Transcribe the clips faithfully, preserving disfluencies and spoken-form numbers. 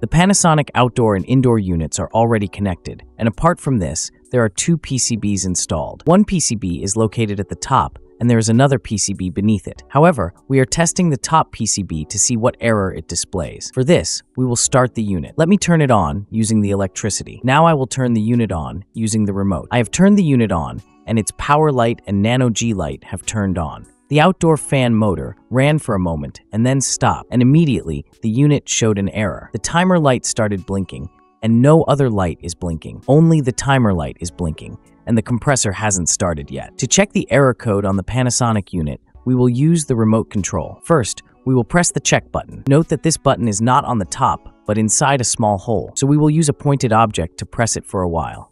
The Panasonic outdoor and indoor units are already connected, and apart from this, there are two P C Bs installed. One P C B is located at the top, and there is another P C B beneath it. However, we are testing the top P C B to see what error it displays. For this, we will start the unit. Let me turn it on using the electricity. Now I will turn the unit on using the remote. I have turned the unit on, and its power light and nano G light have turned on. The outdoor fan motor ran for a moment and then stopped, and immediately the unit showed an error. The timer light started blinking, and no other light is blinking. Only the timer light is blinking, and the compressor hasn't started yet. To check the error code on the Panasonic unit, we will use the remote control. First, we will press the check button. Note that this button is not on the top, but inside a small hole, so we will use a pointed object to press it for a while.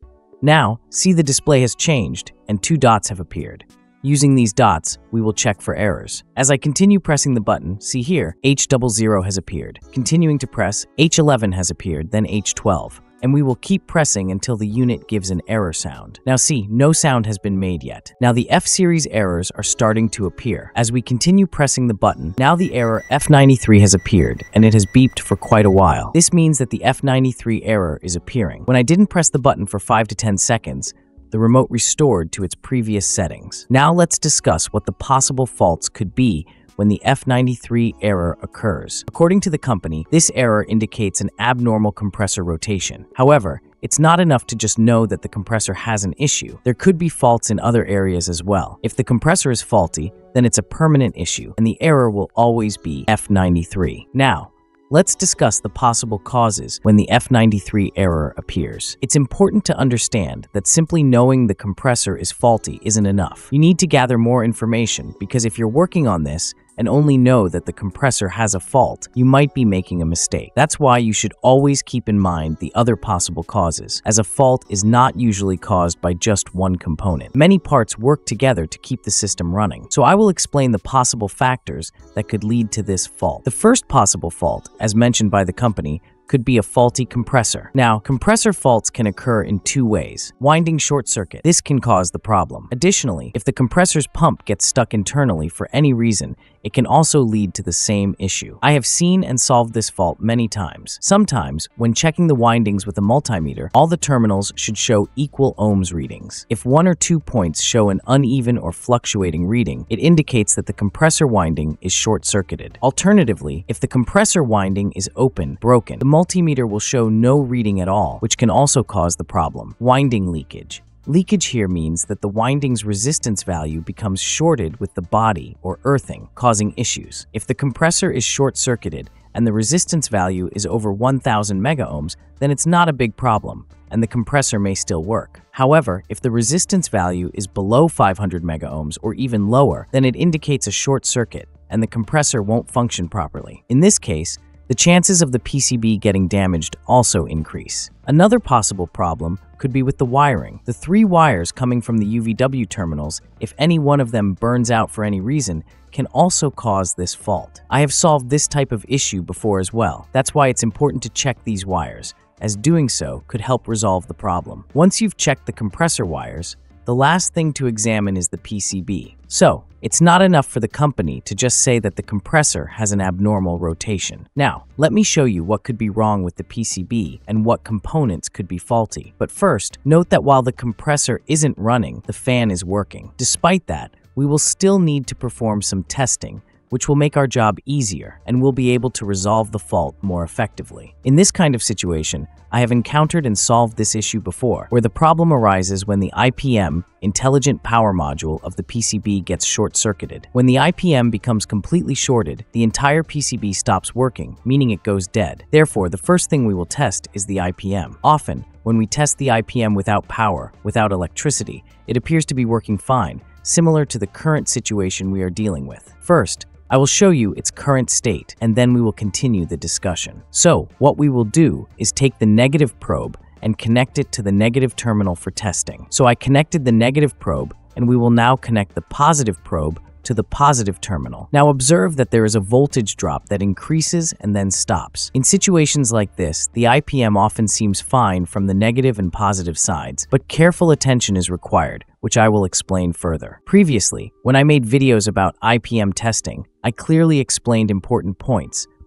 Now, see the display has changed, and two dots have appeared. Using these dots, we will check for errors. As I continue pressing the button, see here, H zero zero has appeared. Continuing to press, H eleven has appeared, then H twelve. And we will keep pressing until the unit gives an error sound. Now see, no sound has been made yet. Now the F-series errors are starting to appear. As we continue pressing the button, now the error F ninety-three has appeared, and it has beeped for quite a while. This means that the F ninety-three error is appearing. When I didn't press the button for five to ten seconds, the remote restored to its previous settings. Now let's discuss what the possible faults could be when the F ninety-three error occurs. According to the company, this error indicates an abnormal compressor rotation. However, it's not enough to just know that the compressor has an issue. There could be faults in other areas as well. If the compressor is faulty, then it's a permanent issue, and the error will always be F ninety-three. Now, let's discuss the possible causes when the F ninety-three error appears. It's important to understand that simply knowing the compressor is faulty isn't enough. You need to gather more information, because if you're working on this and only know that the compressor has a fault, you might be making a mistake. That's why you should always keep in mind the other possible causes, as a fault is not usually caused by just one component. Many parts work together to keep the system running. So I will explain the possible factors that could lead to this fault. The first possible fault, as mentioned by the company, could be a faulty compressor. Now, compressor faults can occur in two ways. Winding short circuit. This can cause the problem. Additionally, if the compressor's pump gets stuck internally for any reason, it can also lead to the same issue. I have seen and solved this fault many times. Sometimes, when checking the windings with a multimeter, all the terminals should show equal ohms readings. If one or two points show an uneven or fluctuating reading, it indicates that the compressor winding is short-circuited. Alternatively, if the compressor winding is open, broken, the multimeter will show no reading at all, which can also cause the problem. Winding leakage. Leakage here means that the winding's resistance value becomes shorted with the body or earthing, causing issues. If the compressor is short-circuited and the resistance value is over one thousand megaohms, then it's not a big problem, and the compressor may still work. However, if the resistance value is below five hundred megaohms or even lower, then it indicates a short circuit, and the compressor won't function properly. In this case, the chances of the P C B getting damaged also increase. Another possible problem could be with the wiring. The three wires coming from the U V W terminals, if any one of them burns out for any reason, can also cause this fault. I have solved this type of issue before as well. That's why it's important to check these wires, as doing so could help resolve the problem. Once you've checked the compressor wires, the last thing to examine is the P C B. So, it's not enough for the company to just say that the compressor has an abnormal rotation. Now, let me show you what could be wrong with the P C B and what components could be faulty. But first, note that while the compressor isn't running, the fan is working. Despite that, we will still need to perform some testing, which will make our job easier, and we'll be able to resolve the fault more effectively. In this kind of situation, I have encountered and solved this issue before, where the problem arises when the I P M, intelligent power module, of the P C B gets short-circuited. When the I P M becomes completely shorted, the entire P C B stops working, meaning it goes dead. Therefore, the first thing we will test is the I P M. Often, when we test the I P M without power, without electricity, it appears to be working fine, similar to the current situation we are dealing with. First, I will show you its current state, and then we will continue the discussion. So, what we will do is take the negative probe and connect it to the negative terminal for testing. So I connected the negative probe, and we will now connect the positive probe to the positive terminal. Now observe that there is a voltage drop that increases and then stops. In situations like this, the I P M often seems fine from the negative and positive sides, but careful attention is required, which I will explain further. Previously, when I made videos about I P M testing, I clearly explained important points,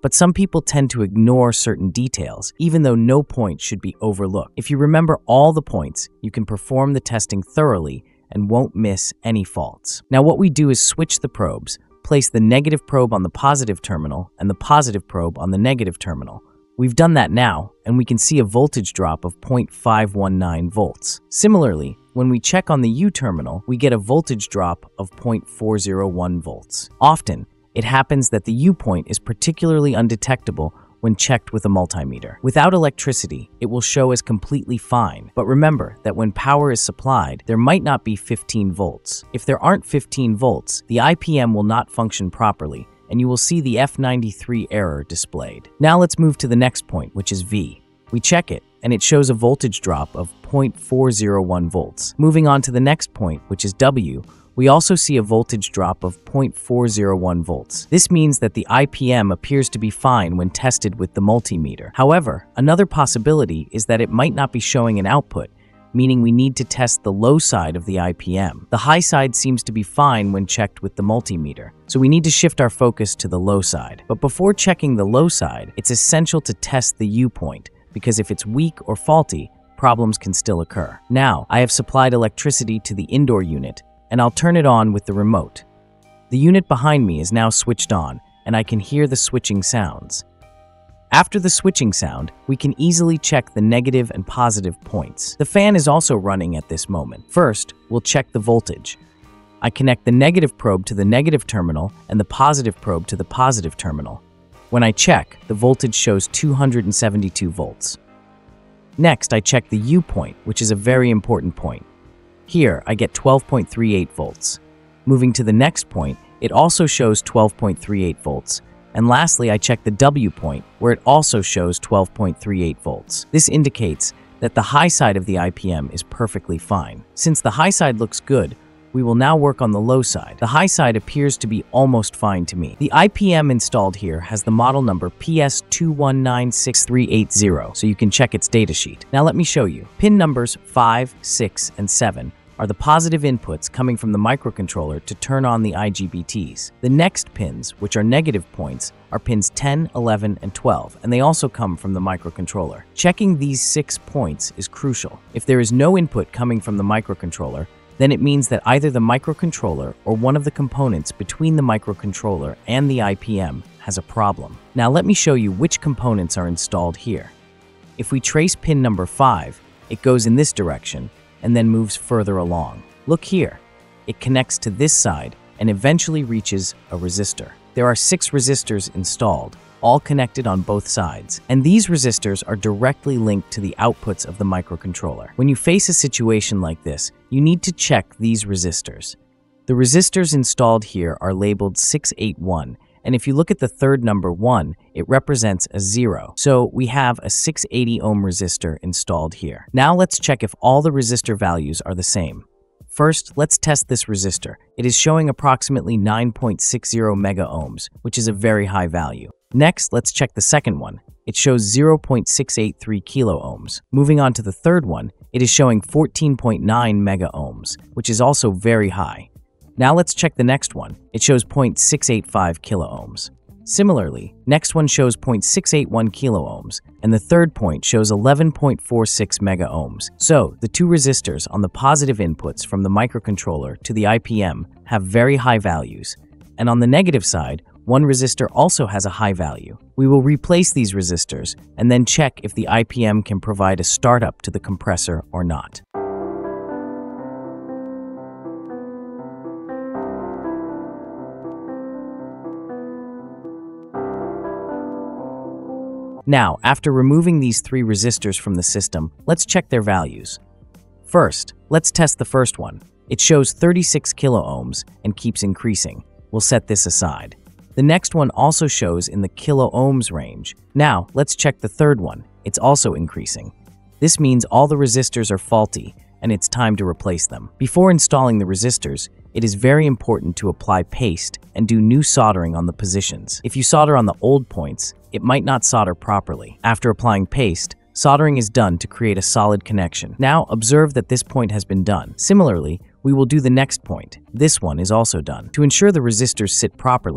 but some people tend to ignore certain details, even though no point should be overlooked. If you remember all the points, you can perform the testing thoroughly and won't miss any faults. Now what we do is switch the probes, place the negative probe on the positive terminal and the positive probe on the negative terminal. We've done that now, and we can see a voltage drop of zero point five one nine volts. Similarly, when we check on the U terminal, we get a voltage drop of zero point four zero one volts. Often, it happens that the U point is particularly undetectable when checked with a multimeter. Without electricity, it will show as completely fine. But remember that when power is supplied, there might not be fifteen volts. If there aren't fifteen volts, the I P M will not function properly, and you will see the F ninety-three error displayed. Now let's move to the next point, which is V. We check it, and it shows a voltage drop of zero point four zero one volts. Moving on to the next point, which is W, we also see a voltage drop of zero point four zero one volts. This means that the I P M appears to be fine when tested with the multimeter. However, another possibility is that it might not be showing an output, meaning we need to test the low side of the I P M. The high side seems to be fine when checked with the multimeter, so we need to shift our focus to the low side. But before checking the low side, it's essential to test the U point, because if it's weak or faulty, problems can still occur. Now, I have supplied electricity to the indoor unit, and I'll turn it on with the remote. The unit behind me is now switched on, and I can hear the switching sounds. After the switching sound, we can easily check the negative and positive points. The fan is also running at this moment. First, we'll check the voltage. I connect the negative probe to the negative terminal and the positive probe to the positive terminal. When I check, the voltage shows two hundred seventy-two volts. Next, I check the U point, which is a very important point. Here, I get twelve point three eight volts. Moving to the next point, it also shows twelve point three eight volts. And lastly, I check the W point, where it also shows twelve point three eight volts. This indicates that the high side of the I P M is perfectly fine. Since the high side looks good, we will now work on the low side. The high side appears to be almost fine to me. The I P M installed here has the model number P S two one nine six three eight zero, so you can check its datasheet. Now let me show you. Pin numbers five, six, and seven are the positive inputs coming from the microcontroller to turn on the I G B Ts. The next pins, which are negative points, are pins ten, eleven, and twelve, and they also come from the microcontroller. Checking these six points is crucial. If there is no input coming from the microcontroller, then it means that either the microcontroller or one of the components between the microcontroller and the I P M has a problem. Now let me show you which components are installed here. If we trace pin number five, it goes in this direction and then moves further along. Look here. It connects to this side and eventually reaches a resistor. There are six resistors installed, all connected on both sides, and these resistors are directly linked to the outputs of the microcontroller. When you face a situation like this, you need to check these resistors. The resistors installed here are labeled six eight one, and if you look at the third number one, it represents a zero. So we have a six eighty ohm resistor installed here. Now let's check if all the resistor values are the same. First, let's test this resistor. It is showing approximately nine point six zero mega ohms, which is a very high value. Next, let's check the second one. It shows zero point six eight three kilo ohms. Moving on to the third one, it is showing fourteen point nine mega ohms, which is also very high. Now let's check the next one. It shows zero point six eight five kilo ohms. Similarly, next one shows zero point six eight one kilo ohms, and the third point shows eleven point four six mega ohms. So, the two resistors on the positive inputs from the microcontroller to the I P M have very high values, and on the negative side, one resistor also has a high value. We will replace these resistors and then check if the I P M can provide a startup to the compressor or not. Now, after removing these three resistors from the system, let's check their values. First, let's test the first one. It shows thirty-six kilo ohms and keeps increasing. We'll set this aside. The next one also shows in the kilo ohms range. Now, let's check the third one. It's also increasing. This means all the resistors are faulty, and it's time to replace them. Before installing the resistors, it is very important to apply paste and do new soldering on the positions. If you solder on the old points, it might not solder properly. After applying paste, soldering is done to create a solid connection. Now observe that this point has been done. Similarly, we will do the next point. This one is also done. To ensure the resistors sit properly,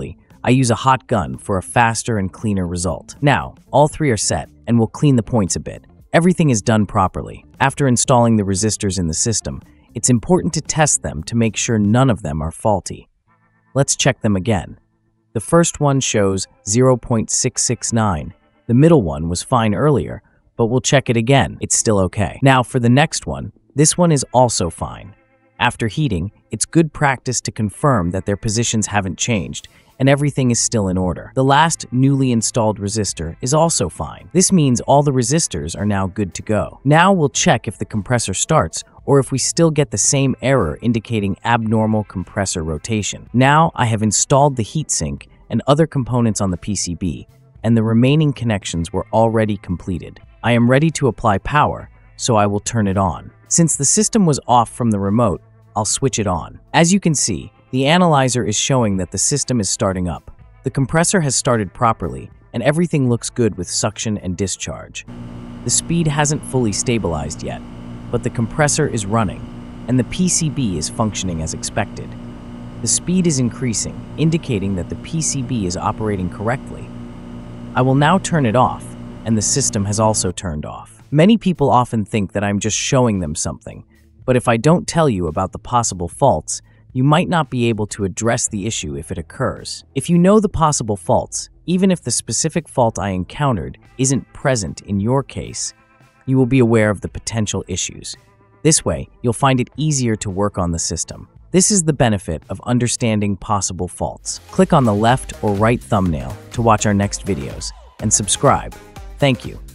I use a hot gun for a faster and cleaner result. Now, all three are set, and we'll clean the points a bit. Everything is done properly. After installing the resistors in the system, it's important to test them to make sure none of them are faulty. Let's check them again. The first one shows zero point six six nine. The middle one was fine earlier, but we'll check it again. It's still okay. Now for the next one, this one is also fine. After heating, it's good practice to confirm that their positions haven't changed and everything is still in order. The last newly installed resistor is also fine. This means all the resistors are now good to go. Now we'll check if the compressor starts or if we still get the same error indicating abnormal compressor rotation. Now I have installed the heatsink and other components on the P C B, and the remaining connections were already completed. I am ready to apply power, so I will turn it on. Since the system was off from the remote, I'll switch it on. As you can see, the analyzer is showing that the system is starting up. The compressor has started properly, and everything looks good with suction and discharge. The speed hasn't fully stabilized yet, but the compressor is running, and the P C B is functioning as expected. The speed is increasing, indicating that the P C B is operating correctly. I will now turn it off, and the system has also turned off. Many people often think that I'm just showing them something, but if I don't tell you about the possible faults, you might not be able to address the issue if it occurs. If you know the possible faults, even if the specific fault I encountered isn't present in your case, you will be aware of the potential issues. This way, you'll find it easier to work on the system. This is the benefit of understanding possible faults. Click on the left or right thumbnail to watch our next videos, and subscribe. Thank you.